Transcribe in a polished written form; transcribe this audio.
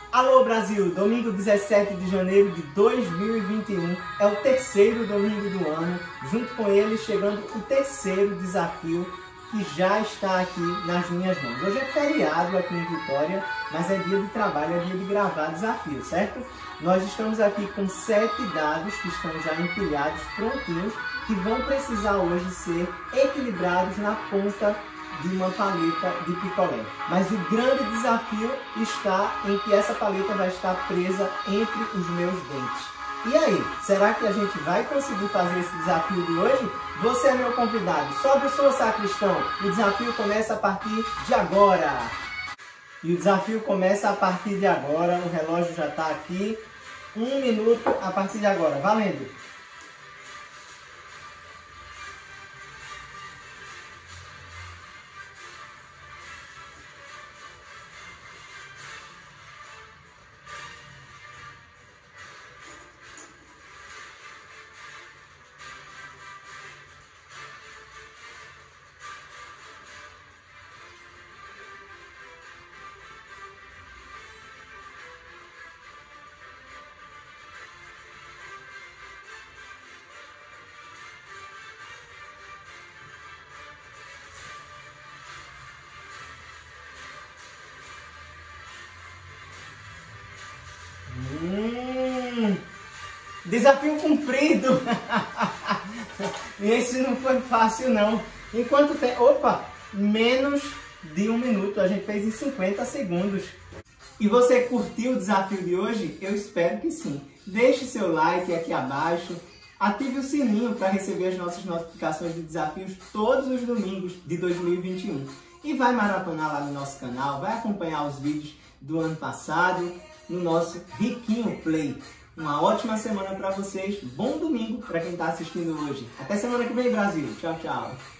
Alô Brasil, domingo 17 de janeiro de 2021 é o terceiro domingo do ano, junto com ele chegando o terceiro desafio que já está aqui nas minhas mãos. Hoje é feriado aqui em Vitória, mas é dia de trabalho, é dia de gravar desafio, certo? Nós estamos aqui com 7 dados que estão já empilhados, prontinhos, que vão precisar hoje ser equilibrados na ponta de uma paleta de picolé. Mas o grande desafio está em que essa paleta vai estar presa entre os meus dentes. E aí, será que a gente vai conseguir fazer esse desafio de hoje? Você é meu convidado, sobe o som, sacristão! O desafio começa a partir de agora! E o desafio começa a partir de agora, o relógio já está aqui, 1 minuto a partir de agora, valendo! Desafio cumprido! Esse não foi fácil não. Enquanto tem... Opa! Menos de 1 minuto. A gente fez em 50 segundos. E você curtiu o desafio de hoje? Eu espero que sim. Deixe seu like aqui abaixo. Ative o sininho para receber as nossas notificações de desafios todos os domingos de 2021. E vai maratonar lá no nosso canal. Vai acompanhar os vídeos do ano passado no nosso Riquinho Play. Uma ótima semana para vocês, bom domingo para quem está assistindo hoje. Até semana que vem, Brasil. Tchau, tchau.